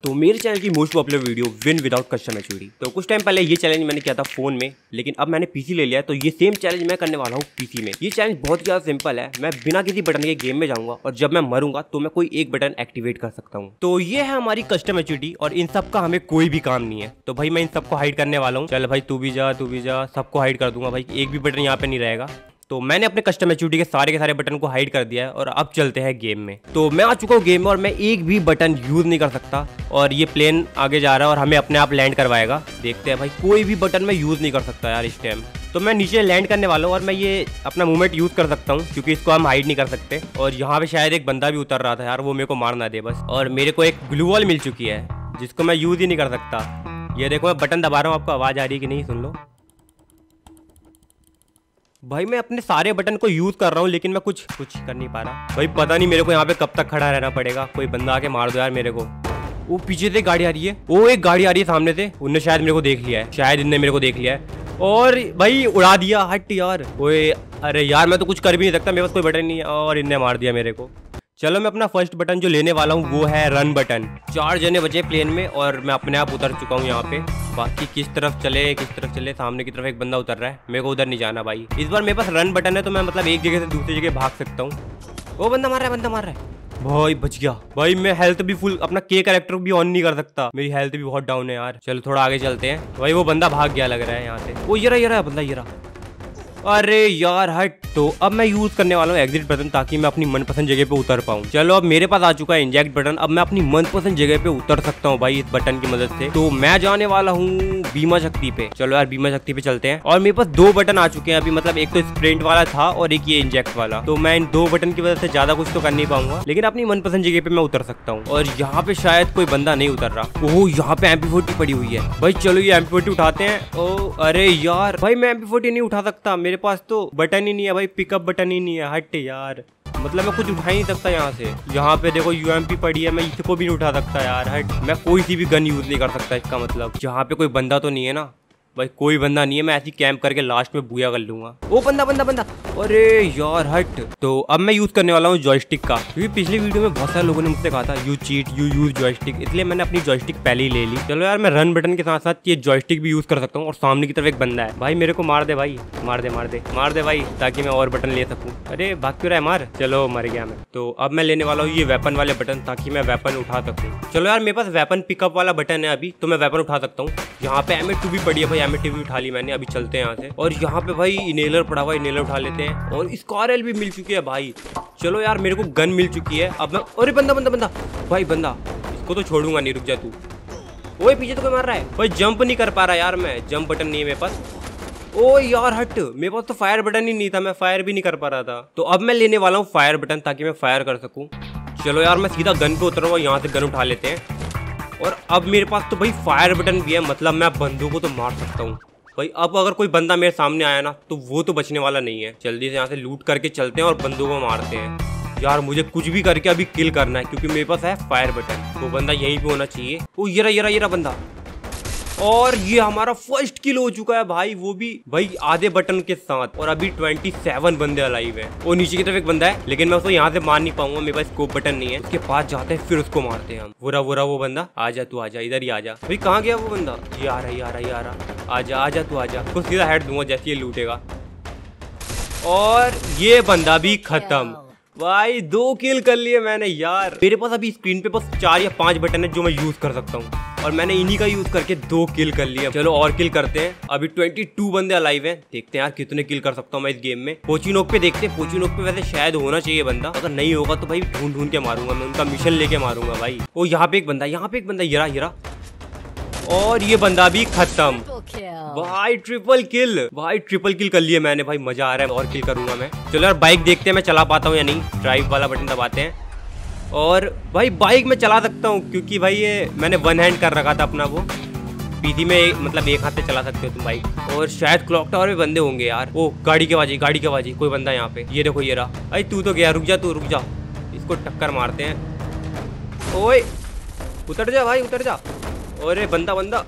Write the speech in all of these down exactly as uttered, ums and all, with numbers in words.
तो मेरे चैनल की most popular video win without custom HUD. तो कुछ टाइम पहले ये चैलेंज मैंने किया था फोन में, लेकिन अब मैंने पीसी ले लिया है, तो ये सेम चैलेंज मैं करने वाला हूँ पीसी में। ये चैलेंज बहुत ज़्यादा सिंपल है। मैं बिना किसी बटन के गेम में जाऊंगा और जब मैं मरूंगा तो मैं कोई एक बटन एक्टिवेट कर सकता हूँ। तो ये है हमारी कस्टम एचयूडी और इन सब का हमें कोई भी काम नहीं है। तो भाई मैं इन सबको हाइड करने वाला हूँ। चल भाई तू भी जा, तू भी जा, सबको हाइड कर दूंगा भाई, एक भी बटन यहाँ पे नहीं रहेगा। तो मैंने अपने कस्टम एचयूडी के सारे के सारे बटन को हाइड कर दिया है और अब चलते हैं गेम में। तो मैं आ चुका हूँ गेम में और मैं एक भी बटन यूज नहीं कर सकता और ये प्लेन आगे जा रहा है और हमें अपने आप लैंड करवाएगा। देखते हैं भाई, कोई भी बटन मैं यूज नहीं कर सकता यार इस टाइम। तो मैं नीचे लैंड करने वाला हूँ और मैं ये अपना मूवमेंट यूज कर सकता हूँ क्योंकि इसको हम हाइड नहीं कर सकते। और यहाँ पे शायद एक बंदा भी उतर रहा था यार, वो मेरे को मार ना दे बस। और मेरे को एक ग्लू वॉल मिल चुकी है जिसको मैं यूज ही नहीं कर सकता। ये देखो मैं बटन दबा रहा हूँ, आपको आवाज आ रही है कि नहीं सुन लो भाई। मैं अपने सारे बटन को यूज कर रहा हूँ लेकिन मैं कुछ कुछ कर नहीं पा रहा भाई। पता नहीं मेरे को यहाँ पे कब तक खड़ा रहना पड़ेगा। कोई बंदा आके मार दो यार मेरे को। वो पीछे से गाड़ी आ रही है, वो एक गाड़ी आ रही है सामने से। उनने शायद मेरे को देख लिया है, शायद इनने मेरे को देख लिया है और भाई उड़ा दिया। हट यार, ओए अरे यार मैं तो कुछ कर भी नहीं सकता, मेरे पास कोई बटन नहीं है और इनने मार दिया मेरे को। चलो मैं अपना फर्स्ट बटन जो लेने वाला हूँ वो है रन बटन। चार जने बचे प्लेन में और मैं अपने आप उतर चुका हूँ यहाँ पे। बाकी किस तरफ चले किस तरफ चले, सामने की तरफ एक बंदा उतर रहा है, मेरे को उधर नहीं जाना भाई। इस बार मेरे पास रन बटन है तो मैं मतलब एक जगह से दूसरी जगह भाग सकता हूँ। वो बंदा मार रहा है, बंदा मार रहा है भाई, बच गया भाई। मैं हेल्थ भी फुल, अपना के कैरेक्टर भी ऑन नहीं कर सकता, मेरी हेल्थ भी बहुत डाउन है यार। चलो थोड़ा आगे चलते हैं भाई। वो बंदा भाग गया लग रहा है यहाँ से। वो ये रहा ये रहा बंदा, ये रहा। अरे यार हट। तो अब मैं यूज करने वाला हूँ एग्जिट बटन ताकि मैं अपनी मनपसंद जगह पे उतर पाऊँ। चलो अब मेरे पास आ चुका है इंजेक्ट बटन, अब मैं अपनी मनपसंद जगह पे उतर सकता हूँ भाई इस बटन की मदद से। तो मैं जाने वाला हूँ बीमा शक्ति पे। चलो यार बीमा शक्ति पे चलते हैं। और मेरे पास दो बटन आ चुके हैं अभी, मतलब एक तो स्प्रिंट वाला था और एक ये इंजेक्ट वाला। तो मैं इन दो बटन की वजह से ज्यादा कुछ तो कर नहीं पाऊंगा, लेकिन अपनी मनपसंद जगह पे मैं उतर सकता हूँ। और यहाँ पे शायद कोई बंदा नहीं उतर रहा। ओह यहाँ पे एम पी फोर्टी पड़ी हुई है भाई। चलो ये एम पी फोर्टी उठाते हैं। ओ अरे यार भाई मैं एम पी फोर्टी नहीं उठा सकता, मेरे पास तो बटन ही नहीं है भाई, पिकअप बटन ही नहीं है। हट यार, मतलब मैं कुछ उठा ही नहीं सकता यहाँ से। यहाँ पे देखो यूएमपी पड़ी है, मैं इसको भी नहीं उठा सकता यार। हट, मैं कोई सी भी गन यूज नहीं कर सकता इसका मतलब। यहाँ पे कोई बंदा तो नहीं है ना भाई? कोई बंदा नहीं है, मैं ऐसी कैंप करके लास्ट में बूया कर लूंगा। ओ बंदा बंदा बंदा, अरे यार हट। तो अब मैं यूज करने वाला हूँ जॉयस्टिक का, क्योंकि पिछली वीडियो में बहुत सारे लोगों ने मुझसे कहा था you cheat you use joystick, इसलिए मैंने अपनी जॉयस्टिक पहले ही ले ली। चलो यार मैं रन बटन के साथ साथ ये जॉयस्टिक भी यूज कर सकता हूँ। और सामने की तरफ एक बंदा है भाई, मेरे को मार दे भाई, मार दे मार दे मार दे भाई, ताकि मैं और बटन ले सकूँ। अरे भाग क्यों रहा है, मार। चलो मर गया मैं। तो अब मैं लेने वाला हूँ ये वेपन वाले बटन ताकि मैं वेपन उठा सकूँ। चलो यार मेरे पास वेपन पिकअप वाला बटन है अभी, तो मैं वेपन उठा सकता हूँ। यहाँ पे एम ए टू भी पड़ी है भाई, एम ए टू भी उठा ली मैंने। अभी चलते हैं यहाँ से। और यहाँ पे भाई इनेलर पड़ा हुआ, इनेलर उठा लेते हैं। और स्कारल भी मिल चुकी है भाई। चलो यार मेरे को गन मिल चुकी है। अब मैं, अरे बंदा बंदा बंदा भाई, बंदा इसको तो छोड़ूंगा नहीं, रुक जा तू। ओए पीछे तो कोई मार रहा है भाई, जंप नहीं कर पा रहा यार मैं, जंप बटन नहीं है मेरे पास। ओ यार हट, मेरे पास तो फायर बटन ही नहीं था, मैं फायर भी नहीं कर पा रहा था। तो अब मैं लेने वाला हूँ फायर बटन ताकि मैं फायर कर सकूँ। चलो यार मैं सीधा गन पे उतरूंगा, यहाँ से गन उठा लेते हैं। और अब मेरे पास तो भाई फायर बटन भी है, मतलब मैं बंदूक को तो मार सकता हूँ भाई। अब अगर कोई बंदा मेरे सामने आया ना तो वो तो बचने वाला नहीं है। जल्दी से यहाँ से लूट करके चलते हैं और बंदूकों को मारते हैं। यार मुझे कुछ भी करके अभी किल करना है क्योंकि मेरे पास है फायर बटन। वो बंदा यहीं पे होना चाहिए। ओ ये रहा ये रहा ये रहा बंदा। और ये हमारा फर्स्ट किल हो चुका है भाई, वो भी भाई आधे बटन के साथ। और अभी सत्ताईस बंदे अलाइव हैं। वो नीचे की तरफ एक बंदा है लेकिन मैं उसको यहाँ से मार नहीं पाऊंगा, मेरे पास स्कोप बटन नहीं है। उसके पास जाते हैं फिर उसको मारते हैं हम। बुरा बुरा वो बंदा, आजा तू आजा, इधर ही आजा भाई। कहाँ गया वो बंदा? ये आ रहा ये आ रहा ये आ रहा, आजा आजा तू आजा। उसको सीधा हेड दूंगा जैसे ये लूटेगा। और ये बंदा भी खत्म भाई। दो किल कर लिए मैंने यार। मेरे पास अभी स्क्रीन पे बस चार या पांच बटन है जो मैं यूज कर सकता हूँ और मैंने इन्हीं का यूज करके दो किल कर लिया। चलो और किल करते हैं। अभी बाईस बंदे अलाइव हैं, देखते हैं यार कितने किल कर सकता हूँ मैं इस गेम में। पोचिनोक पे देखते हैं, पोचिनोक पे वैसे शायद होना चाहिए बंदा, अगर नहीं होगा तो भाई ढूंढ ढूंढ के मारूंगा मैं, उनका मिशन लेके मारूंगा भाई। ओ यहाँ पे एक बंदा, यहाँ पे एक बंदा, ये रहा ये रहा। और ये बंदा भी खत्म भाई। ट्रिपल किल भाई, ट्रिपल किल कर लिए मैंने भाई, मजा आ रहा है। और किल करूंगा मैं। चलो यार बाइक देखते हैं मैं चला पाता हूँ या नहीं। ड्राइव वाला बटन दबाते हैं। और भाई बाइक में चला सकता हूँ क्योंकि भाई ये मैंने वन हैंड कर रखा था अपना। वो पीसी में एक, मतलब एक हाथ से चला सकते हो तुम बाइक। और शायद क्लॉक टावर में बंदे होंगे यार। ओ गाड़ी के बाजी, गाड़ी के बाजी, कोई बंदा यहाँ पे। ये देखो ये रहा। अरे तू तो गया, रुक जा तू, रुक जा, इसको टक्कर मारते हैं। ओए उतर जा भाई, उतर जा। अरे बंदा बंदा।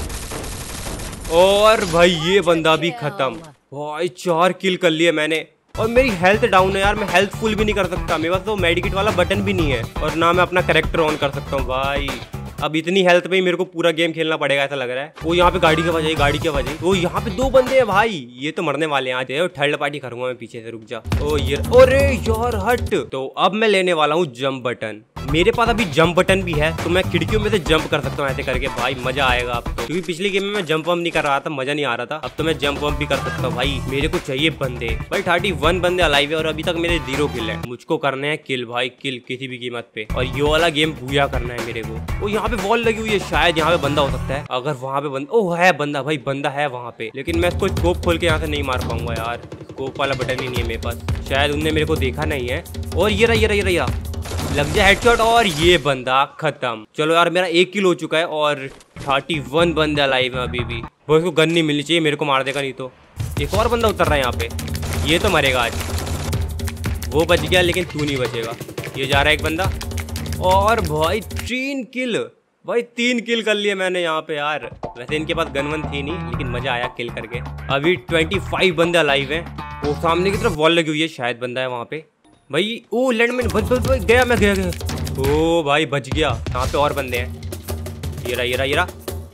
और भाई ये बंदा भी खत्म भाई। चार किल कर लिए मैंने और मेरी हेल्थ डाउन है यार, मैं हेल्थ फुल भी नहीं कर सकता, मेरे पास तो मेडिकेट वाला बटन भी नहीं है और ना मैं अपना कैरेक्टर ऑन कर सकता हूँ भाई। अब इतनी हेल्थ पे ही मेरे को पूरा गेम खेलना पड़ेगा ऐसा लग रहा है। वो यहाँ पे गाड़ी की आवाज आई, गाड़ी की आवाज आई। वो यहाँ पे दो बंदे हैं भाई, ये तो मरने वाले हैं। आज थर्ड पार्टी करूंगा मैं पीछे से, रुक जा। ओ ये, अरे यार हट। तो अब मैं लेने वाला हूँ जंप बटन। मेरे पास अभी जंप बटन भी है तो मैं खिड़कियों में से जंप कर सकता हूँ ऐसे करके भाई, मजा आएगा अब तो। क्योंकि पिछली गेम में मैं जंप वंप नहीं कर रहा था, मजा नहीं आ रहा था। अब तो मैं जंप वंप भी कर सकता हूँ भाई। मेरे को चाहिए बंदे भाई, थर्टी वन बंदे अलाइव है और अभी तक मेरे जीरो किल है। मुझको करने हैं किल भाई, किल किसी भी कीमत पे। और ये वाला गेम भूया करना है मेरे को। वो यहाँ पे वॉल लगी हुई है, शायद यहाँ पे बंदा हो सकता है। अगर वहाँ पे बंदा, ओ है बंदा भाई, बंदा है वहाँ पे। लेकिन मैं इसको स्कोप खोल के यहाँ से नहीं मार पाऊंगा यार, स्कोप वाला बटन ही नहीं है मेरे पास। शायद उनने मेरे को देखा नहीं है। और ये रहा ये रहा ये रहा, लग जाए हेडशॉट और ये बंदा खत्म। चलो यार मेरा एक किल हो चुका है और थर्टी वन बंदे अलाइव है अभी भी। वो इसको गन नहीं मिलनी चाहिए, मेरे को मार देगा नहीं तो। एक और बंदा उतर रहा है यहाँ पे, ये तो मरेगा आज। वो बच गया लेकिन तू नहीं बचेगा। ये जा रहा है एक बंदा और भाई तीन किल, भाई तीन किल कर लिए मैंने यहाँ पे यार। वैसे इनके पास गन वन थी नहीं, लेकिन मजा आया किल करके। अभी ट्वेंटी फाइव बंदे अलाइव हैं। वो सामने की तरफ वॉल लगी हुई है, शायद बंदा है वहाँ पे भाई। ओ लैंडमैन, बच बच बच गया मैं, गया गया। ओ भाई बच गया। यहाँ पे और बंदे हैं, ये रहा ये रहा ये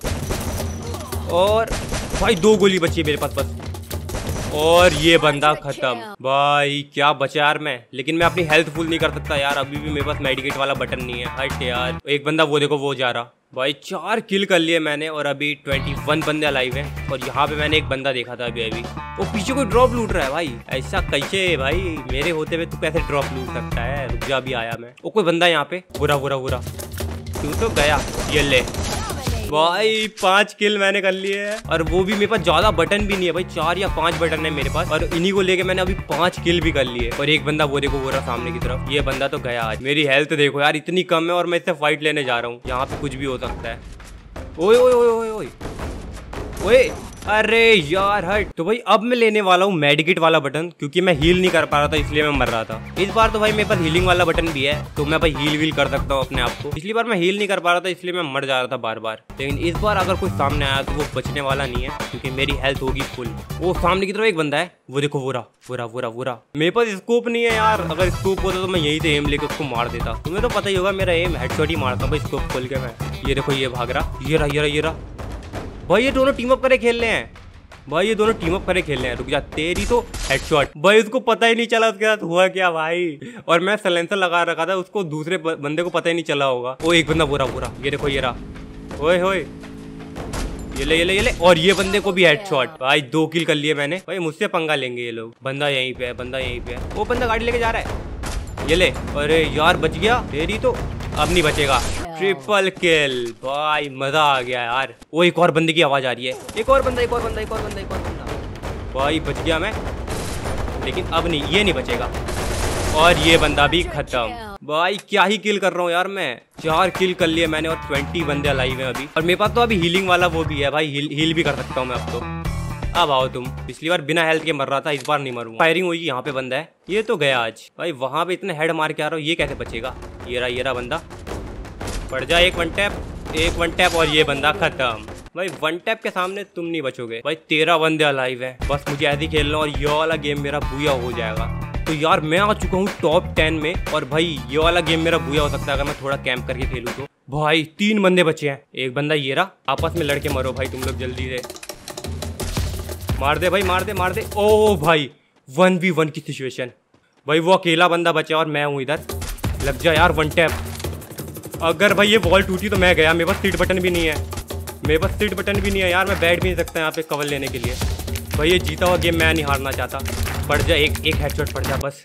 रहा। और भाई दो गोली बची है मेरे पास बस। और ये बंदा खत्म भाई। क्या बचा यार मैं, लेकिन मैं अपनी हेल्थ फुल नहीं कर सकता यार, अभी भी मेरे पास मेडिकेट वाला बटन नहीं है। हट यार। एक बंदा वो देखो, वो जा रहा भाई। चार किल कर लिए मैंने और अभी ट्वेंटी वन बंदे अलाइव हैं। और यहाँ पे मैंने एक बंदा देखा था अभी अभी, वो पीछे कोई ड्रॉप लूट रहा है भाई। ऐसा कैसे भाई, मेरे होते हुए तू कैसे ड्रॉप लूट सकता है? रुक जा, अभी आया मैं। वो कोई बंदा यहाँ पे, बुरा बुरा बुरा, तू तो गया। ये ले भाई, पांच किल मैंने कर लिए हैं और वो भी मेरे पास ज्यादा बटन भी नहीं है भाई, चार या पांच बटन है मेरे पास और इन्हीं को लेके मैंने अभी पांच किल भी कर लिए। और एक बंदा वो देखो, वो रहा सामने की तरफ, ये बंदा तो गया आज। मेरी हेल्थ देखो यार इतनी कम है और मैं इससे फाइट लेने जा रहा हूँ। यहाँ पे कुछ भी हो सकता है। ओए ओए ओए ओए ओए ओए, अरे यार हट। तो भाई अब मैं लेने वाला हूँ मेडिकेट वाला बटन, क्योंकि मैं हील नहीं कर पा रहा था इसलिए मैं मर रहा था। इस बार तो भाई मेरे पास हीलिंग वाला बटन भी है तो मैं भाई हील वील कर सकता हूँ अपने आप को। पिछली बार मैं हील नहीं कर पा रहा था इसलिए मैं मर जा रहा था बार बार। लेकिन इस बार अगर कोई सामने आया तो वो बचने वाला नहीं है, क्योंकि मेरी हेल्थ होगी फुल। वो सामने की तरफ एक बंदा है, वो देखो, वो रहा वो रहा वो रहा वो रहा। मेरे पास स्कोप नहीं है यार, अगर स्कोप होता तो मैं यहीं से एम लेकर उसको मार देता। तुम्हें तो पता ही होगा मेरा एम हेडशॉट ही मारता हूँ भाई स्कोप खोल के मैं। ये देखो ये भाग रहा, ये रहा ये रहा ये रहा। भाई ये दोनों टीम अप करे खेल रहे हैं भाई, ये दोनों टीम अप करे खेल रहे हैं। रुक जा, तेरी तो हेडशॉट भाई। उसको पता ही नहीं चला उसके साथ हुआ क्या भाई। और मैं साइलेंसर लगा रखा था, उसको दूसरे बंदे को पता ही नहीं चला होगा। वो एक बंदा पूरा पूरा, ये देखो ये रहा। ओए होए, ये ले ये ले ये ले। और ये बंदे को भी हेडशॉट भाई। दो किल कर लिए मैंने भाई। मुझसे पंगा लेंगे ये लोग। बंदा यहीं पे है, बंदा यहीं पे है। वो बंदा गाड़ी लेके जा रहा है, ये ले। अरे यार बच गया, तेरी तो अब नहीं बचेगा। ट्रिपल किल भाई, मजा आ गया यार। वो एक और बंदे की आवाज आ रही है, एक और बंदा एक और बंदा एक और बंदा एक और बंदा। भाई बच गया मैं, लेकिन अब नहीं, ये नहीं बचेगा। और ये बंदा भी खत्म भाई। क्या ही किल कर रहा हूँ यार मैं, चार किल कर लिए मैंने और ट्वेंटी बंदे अलाइव हैं अभी। और मेरे पास तो अभी हीलिंग वाला वो भी है भाई, हील, हील भी कर सकता हूँ मैं अब तो। अब आओ तुम। पिछली बार बिना हेल्थ के मर रहा था, इस बार नहीं मरूंगा। फायरिंग हुई, यहाँ पे बंदा है, ये तो गया आज भाई। वहां पे इतने हेड मार के आ रहा हूँ, ये कैसे बचेगा? ये रहा ये रहा बंदा, पड़ जा। एक वन टैप, एक वन टैप और ये बंदा खत्म भाई। वन टैप के सामने तुम नहीं बचोगे भाई। तेरह बंदे अलाइव है, बस मुझे ऐसे ही खेलना और ये वाला गेम मेरा भूया हो जाएगा। तो यार मैं आ चुका हूँ टॉप टेन में और भाई ये वाला गेम मेरा भूया हो सकता है अगर मैं थोड़ा कैंप करके खेलूँ तो। भाई तीन बंदे बचे हैं, एक बंदा ये रहा। आपस में लड़के मरो भाई तुम लोग, जल्दी से मार दे भाई, मार दे मार दे। ओ भाई वन वी वन की सिचुएशन भाई। वो अकेला बंदा बचा और मैं हूँ इधर। लग जा यार वन टैप। अगर भाई ये वॉल टूटी तो मैं गया। मेरे पास सीट बटन भी नहीं है, मेरे पास सीट बटन भी नहीं है यार। मैं बैठ भी नहीं सकता यहाँ पे कवर लेने के लिए। भाई ये जीता हुआ गेम मैं नहीं हारना चाहता। पड़ जा, एक एक हेडशॉट पड़ जा बस।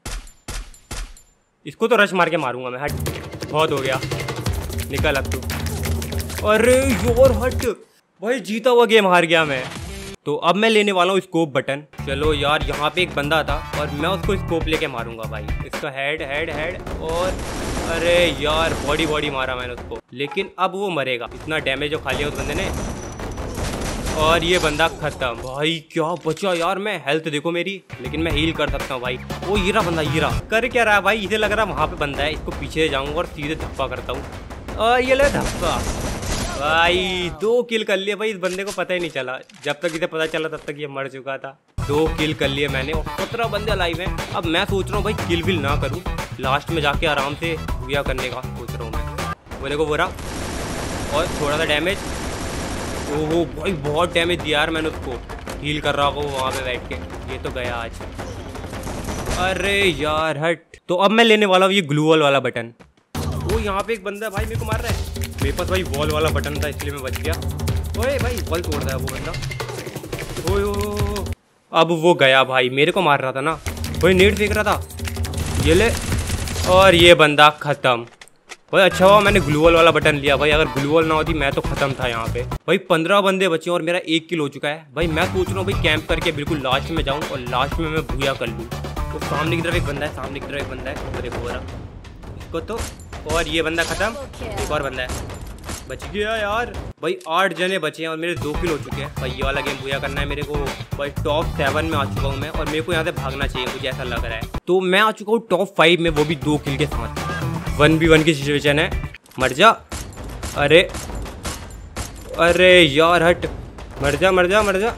इसको तो रश मार के मारूंगा मैं। हट, बहुत हो गया, निकल अब तू। अरे योर हट भाई, जीता हुआ गेम हार गया मैं। तो अब मैं लेने वाला हूँ स्कोप बटन। चलो यार, यहाँ पे एक बंदा था और मैं उसको स्कोप लेके मारूंगा भाई। इसका हेड हेड हेड और अरे यार बॉडी बॉडी मारा मैंने उसको, लेकिन अब वो मरेगा। इतना डैमेज जो खा लिया उस बंदे ने और ये बंदा खत्म। भाई क्या बचा यार, मैं हेल्थ देखो मेरी, लेकिन मैं हील कर सकता हूँ भाई। वो ये रहा बंदा, ये रहा। कर क्या रहा है भाई, इसे लग रहा है वहाँ पे बंदा है। इसको पीछे जाऊंगा और सीधे धप्पा करता हूँ और ये ले धप्पा। भाई दो किल कर लिए भाई, इस बंदे को पता ही नहीं चला। जब तक इसे पता चला तब तक ये मर चुका था। दो किल कर लिए मैंने और सत्रह बंदे लाइव हैं। अब मैं सोच रहा हूँ भाई किल विल ना करूँ, लास्ट में जाके आराम से भूया करने का सोच रहा हूँ मैं। बोले को बोरा और थोड़ा सा डैमेज। ओहो भाई बहुत डैमेज दिया यार मैंने उसको, हील कर रहा हूँ वहाँ पे बैठ के। ये तो गया आज। अरे यार हट। तो अब मैं लेने वाला हूँ ये ग्लू वॉल वाला बटन। वो यहाँ पे एक बंदा है भाई मेरे को मार रहा है। मेरे पास भाई वॉल वाला बटन था इसलिए मैं बच गया। ओए भाई वॉल तोड़ रहा है वो बंदा। ओए ओ अब वो गया भाई, मेरे को मार रहा था ना, कोई नेट फेंक रहा था। ये ले और ये बंदा खत्म भाई। अच्छा हुआ मैंने ग्लू वॉल वाला बटन लिया भाई, अगर ग्लू वॉल ना होती मैं तो खत्म था यहाँ पे। भाई पंद्रह बंदे बचे और मेरा एक किल हो चुका है भाई। मैं सोच रहा हूँ भाई कैंप करके बिल्कुल लास्ट में जाऊँ और लास्ट में मैं भूया कर लूँ। तो सामने की तरफ एक बंदा है, सामने की तरफ एक बंदा है। तो देखो रहा इसको तो, और ये बंदा खत्म। एक और बंदा है, बच गया यार। भाई आठ जने बचे हैं और मेरे दो किल हो चुके हैं भाई। ये वाला गेम भूया करना है मेरे को भाई। टॉप सेवन में आ चुका हूँ मैं और मेरे को यहाँ से भागना चाहिए मुझे ऐसा लग रहा है। तो मैं आ चुका हूँ टॉप फाइव में, वो भी दो किल के साथ। वन बी वन की सिचुएशन है। मर जा। अरे अरे यार हट। मर जा मर जा मर जा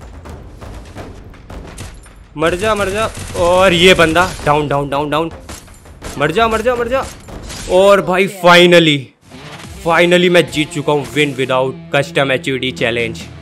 मर जा मर जा। और ये बंदा डाउन डाउन डाउन डाउन। मर जा मर जा मर जा। और भाई फाइनली फाइनली मैं जीत चुका हूँ win without custom H D challenge.